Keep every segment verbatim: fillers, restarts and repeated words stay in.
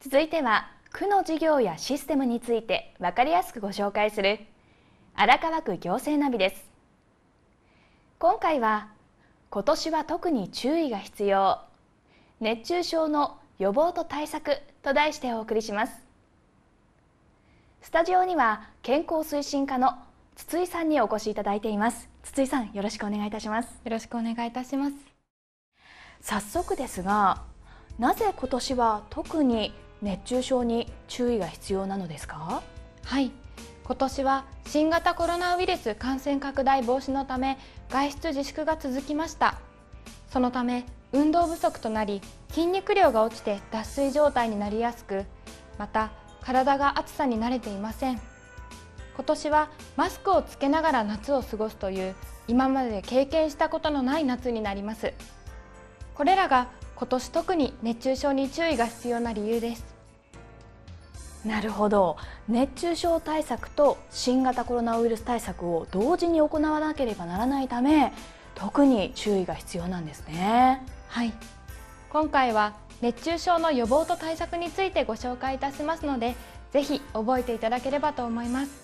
続いては区の事業やシステムについて分かりやすくご紹介する荒川区行政ナビです。今回は今年は特に注意が必要、熱中症の予防と対策と題してお送りします。スタジオには健康推進課の筒井さんにお越しいただいています。筒井さん、よろしくお願いいたします。 よろしくお願いいたします。 早速ですが、なぜ今年は特に熱中症に注意が必要なのですか？ はい、今年は新型コロナウイルス感染拡大防止のため外出自粛が続きました。そのため運動不足となり筋肉量が落ちて脱水状態になりやすく、また体が暑さに慣れていません。今年はマスクをつけながら夏を過ごすという今まで経験したことのない夏になります。これらが今年特に熱中症に注意が必要な理由です。 なるほど。熱中症対策と新型コロナウイルス対策を同時に行わなければならないため、特に注意が必要なんですね。 はい、今回は熱中症の予防と対策についてご紹介いたしますので、ぜひ覚えていただければと思います。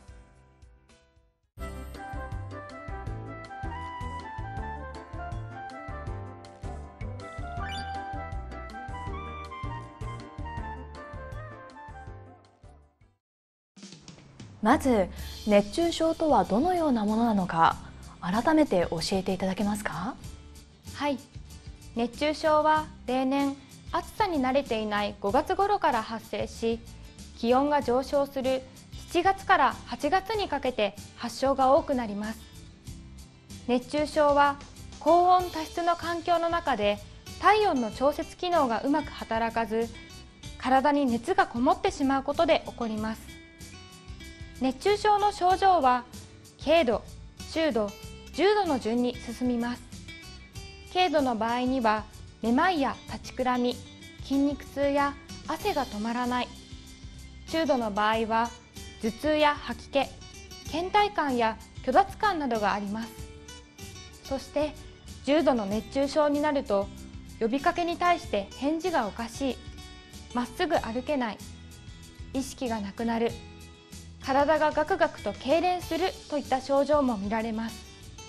まず、熱中症とはどのようなものなのか、改めて教えていただけますか？ はい、熱中症は例年暑さに慣れていないごがつ頃から発生し、気温が上昇するしちがつからはちがつにかけて発症が多くなります。熱中症は高温多湿の環境の中で体温の調節機能がうまく働かず、体に熱がこもってしまうことで起こります。熱中症の症状は軽度、中度、重度の順に進みます。軽度の場合にはめまいや立ちくらみ、筋肉痛や汗が止まらない。中度の場合は頭痛や吐き気、倦怠感や虚脱感などがあります。そして重度の熱中症になると、呼びかけに対して返事がおかしい、まっすぐ歩けない、意識がなくなる、体がガクガクと痙攣するといった症状も見られます。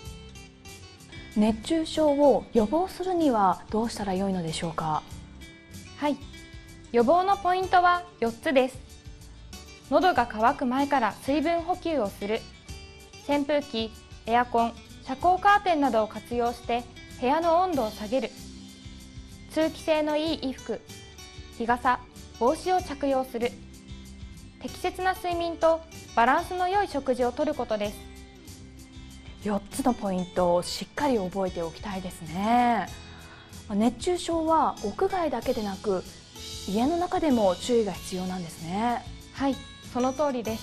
熱中症を予防するにはどうしたらよいのでしょうか？ はい、予防のポイントはよっつです。喉が渇く前から水分補給をする、扇風機、エアコン、遮光カーテンなどを活用して部屋の温度を下げる、通気性のいい衣服、日傘、帽子を着用する、適切な睡眠とバランスの良い食事をとることです。 よっつのポイントをしっかり覚えておきたいですね。熱中症は屋外だけでなく家の中でも注意が必要なんですね。 はい、その通りです。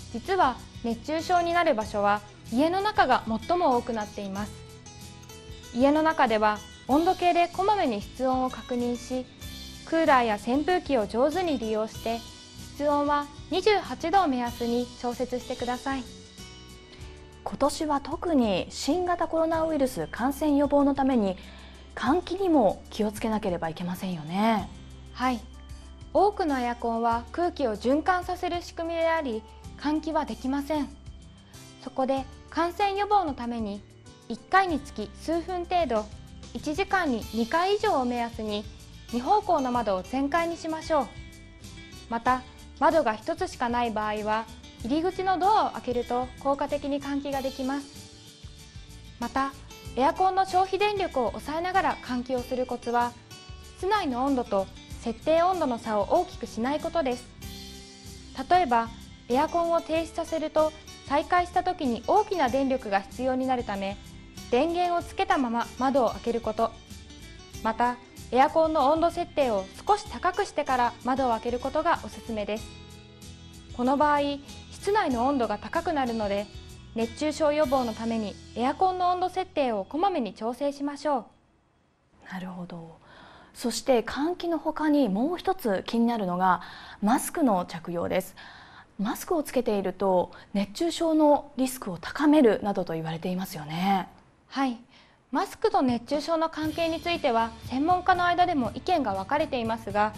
実は熱中症になる場所は家の中が最も多くなっています。家の中では温度計でこまめに室温を確認し、クーラーや扇風機を上手に利用して室温はにじゅうはちどを目安に調節してください。 今年は特に新型コロナウイルス感染予防のために換気にも気をつけなければいけませんよね。 はい、多くのエアコンは空気を循環させる仕組みであり、換気はできません。そこで感染予防のためにいっかいにつき数分程度、いちじかんににかい以上を目安にに方向の窓を全開にしましょう。また窓がひとつしかない場合は入り口のドアを開けると効果的に換気ができます。またエアコンの消費電力を抑えながら換気をするコツは、室内の温度と設定温度の差を大きくしないことです。例えばエアコンを停止させると再開した時に大きな電力が必要になるため、電源をつけたまま窓を開けること、またエアコンの温度設定を少し高くしてから窓を開けることがおすすめです。この場合、室内の温度が高くなるので、熱中症予防のためにエアコンの温度設定をこまめに調整しましょう。 なるほど。そして換気の他にもう一つ気になるのがマスクの着用です。マスクをつけていると熱中症のリスクを高めるなどと言われていますよね。 はい、マスクと熱中症の関係については専門家の間でも意見が分かれていますが、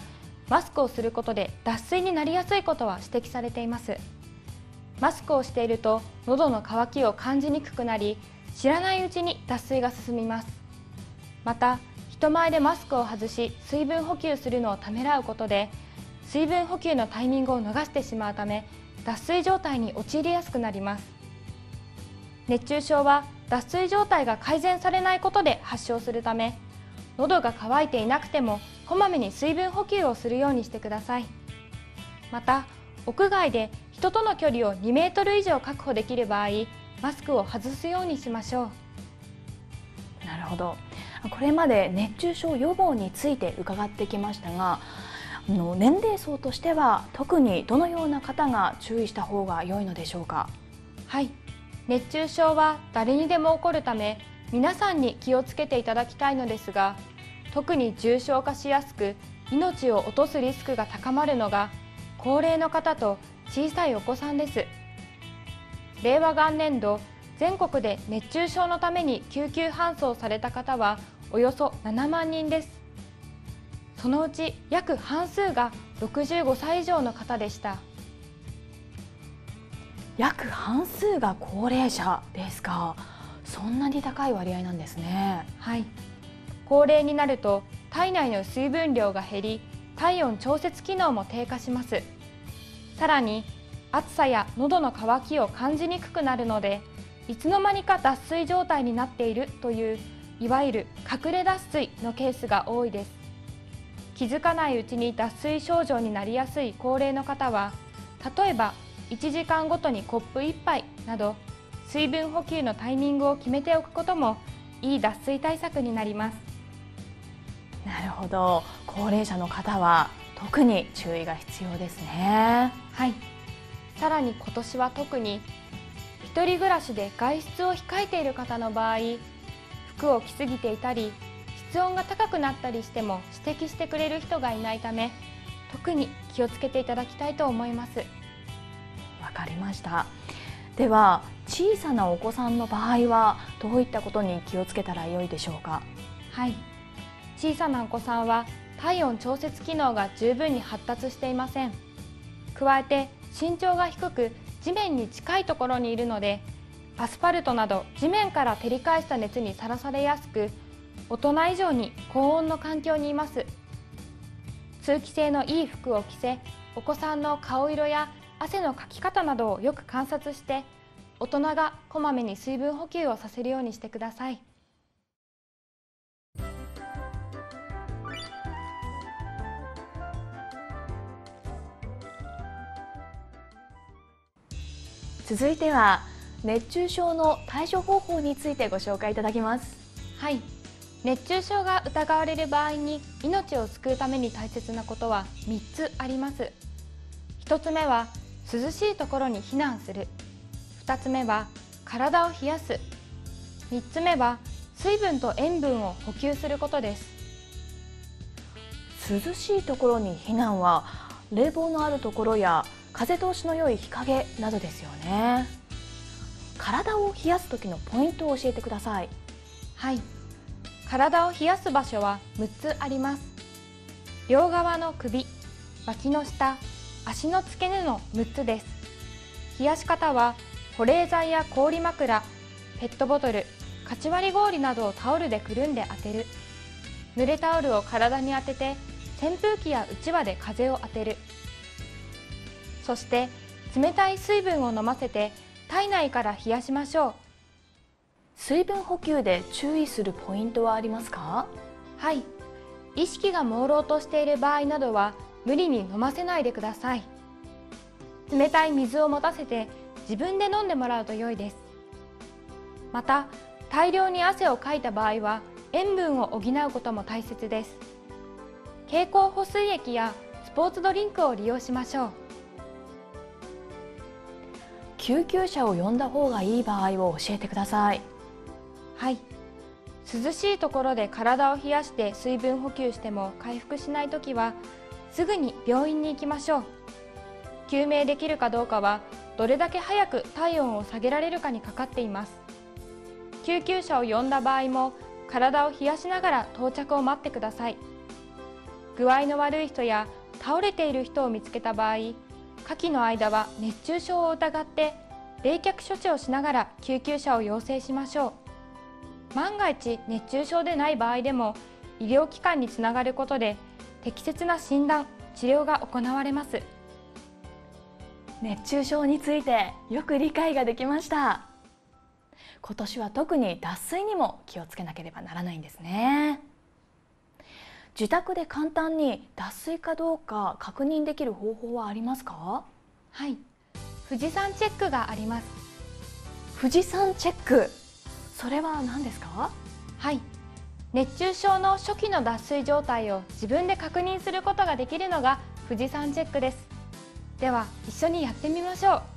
マスクをすることで脱水になりやすいことは指摘されています。マスクをしていると喉の渇きを感じにくくなり、知らないうちに脱水が進みます。また、人前でマスクを外し水分補給するのをためらうことで、水分補給のタイミングを逃してしまうため、脱水状態に陥りやすくなります。熱中症は脱水状態が改善されないことで発症するため、喉が渇いていなくてもこまめに水分補給をするようにしてください。また、屋外で人との距離をにメートル以上確保できる場合、マスクを外すようにしましょう。なるほど。これまで熱中症予防について伺ってきましたが、あの年齢層としては特にどのような方が注意した方が良いのでしょうか。 はい、熱中症は誰にでも起こるため、皆さんに気をつけていただきたいのですが、特に重症化しやすく命を落とすリスクが高まるのが高齢の方と小さいお子さんです。令和元年度、全国で熱中症のために救急搬送された方はおよそななまんにんです。そのうち約半数がろくじゅうごさい以上の方でした。 約半数が高齢者ですか。そんなに高い割合なんですね。 はい。高齢になると体内の水分量が減り、体温調節機能も低下します。さらに暑さや喉の渇きを感じにくくなるので、いつの間にか脱水状態になっているといういわゆる隠れ脱水のケースが多いです。気づかないうちに脱水症状になりやすい高齢の方は、例えばいちじかんごとにコップいっぱいなど水分補給のタイミングを決めておくこともいい脱水対策になります。 なるほど。高齢者の方は特に注意が必要ですね。 はい。さらに今年は特に一人暮らしで外出を控えている方の場合、服を着すぎていたり室温が高くなったりしても指摘してくれる人がいないため、特に気をつけていただきたいと思います。 わかりました。では小さなお子さんの場合はどういったことに気をつけたらよいでしょうか。 はい。小さなお子さんは体温調節機能が十分に発達していません。加えて身長が低く地面に近いところにいるので、アスファルトなど地面から照り返した熱にさらされやすく、大人以上に高温の環境にいます。通気性のいい服を着せ、お子さんの顔色や汗のかき方などをよく観察して、大人がこまめに水分補給をさせるようにしてください。 続いては熱中症の対処方法についてご紹介いただきます。 はい。熱中症が疑われる場合に命を救うために大切なことはみっつあります。ひとつめは涼しいところに避難する。ふたつめは体を冷やす。みっつめは水分と塩分を補給することです。 涼しいところに避難は冷房のあるところや風通しの良い日陰などですよね。体を冷やす時のポイントを教えてください。 はい。体を冷やす場所はむっつあります。両側の首、脇の下、足の付け根のむっつです。冷やし方は保冷剤や氷枕、ペットボトル、かち割り氷などをタオルでくるんで当てる。濡れタオルを体に当てて扇風機やうちわで風を当てる。そして冷たい水分を飲ませて体内から冷やしましょう。 水分補給で注意するポイントはありますか？ はい。意識が朦朧としている場合などは無理に飲ませないでください。冷たい水を持たせて自分で飲んでもらうと良いです。また、大量に汗をかいた場合は塩分を補うことも大切です。経口補水液やスポーツドリンクを利用しましょう。 救急車を呼んだ方がいい場合を教えてください。 はい。涼しいところで体を冷やして水分補給しても回復しないときは、すぐに病院に行きましょう。救命できるかどうかは、どれだけ早く体温を下げられるかにかかっています。救急車を呼んだ場合も、体を冷やしながら到着を待ってください。具合の悪い人や倒れている人を見つけた場合、夏季の間は熱中症を疑って冷却処置をしながら救急車を要請しましょう。万が一熱中症でない場合でも医療機関につながることで適切な診断・治療が行われます。 熱中症についてよく理解ができました。今年は特に脱水にも気をつけなければならないんですね。自宅で簡単に脱水かどうか確認できる方法はありますか？ はい、富士山チェックがあります。 富士山チェック、それは何ですか？ はい、熱中症の初期の脱水状態を自分で確認することができるのが富士山チェックです。では一緒にやってみましょう。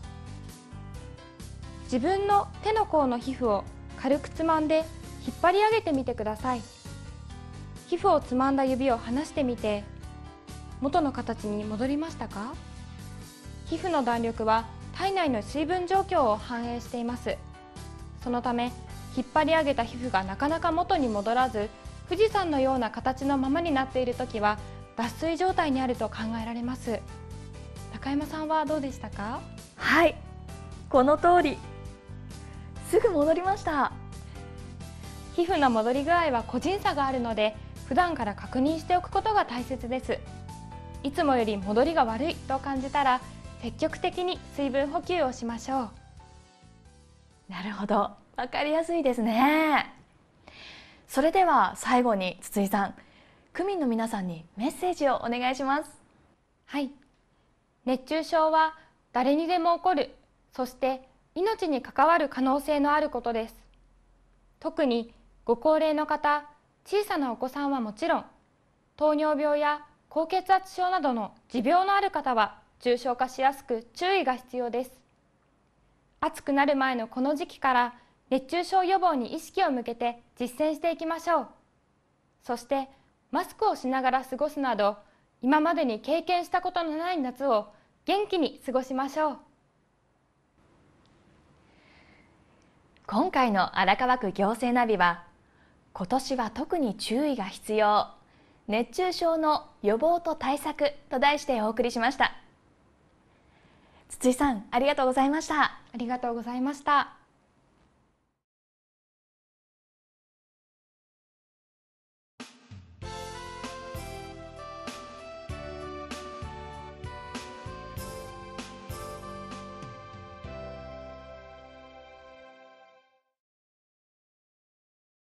自分の手の甲の皮膚を軽くつまんで引っ張り上げてみてください。皮膚をつまんだ指を離してみて、元の形に戻りましたか？皮膚の弾力は体内の水分状況を反映しています。そのため引っ張り上げた皮膚がなかなか元に戻らず、富士山のような形のままになっているときは脱水状態にあると考えられます。高山さんはどうでしたか？ はい、この通り。すぐ戻りました。 皮膚の戻り具合は個人差があるので、普段から確認しておくことが大切です。いつもより戻りが悪いと感じたら、積極的に水分補給をしましょう。 なるほど、わかりやすいですね。それでは最後に筒井さん、区民の皆さんにメッセージをお願いします。 はい、熱中症は誰にでも起こる、そして命に関わる可能性のあることです。特にご高齢の方、小さなお子さんはもちろん、糖尿病や高血圧症などの持病のある方は重症化しやすく注意が必要です。暑くなる前のこの時期から熱中症予防に意識を向けて実践していきましょう。そしてマスクをしながら過ごすなど、今までに経験したことのない夏を元気に過ごしましょう。 今回の荒川区行政ナビは、今年は特に注意が必要、熱中症の予防と対策と題してお送りしました。筒井さん、ありがとうございました。 ありがとうございました。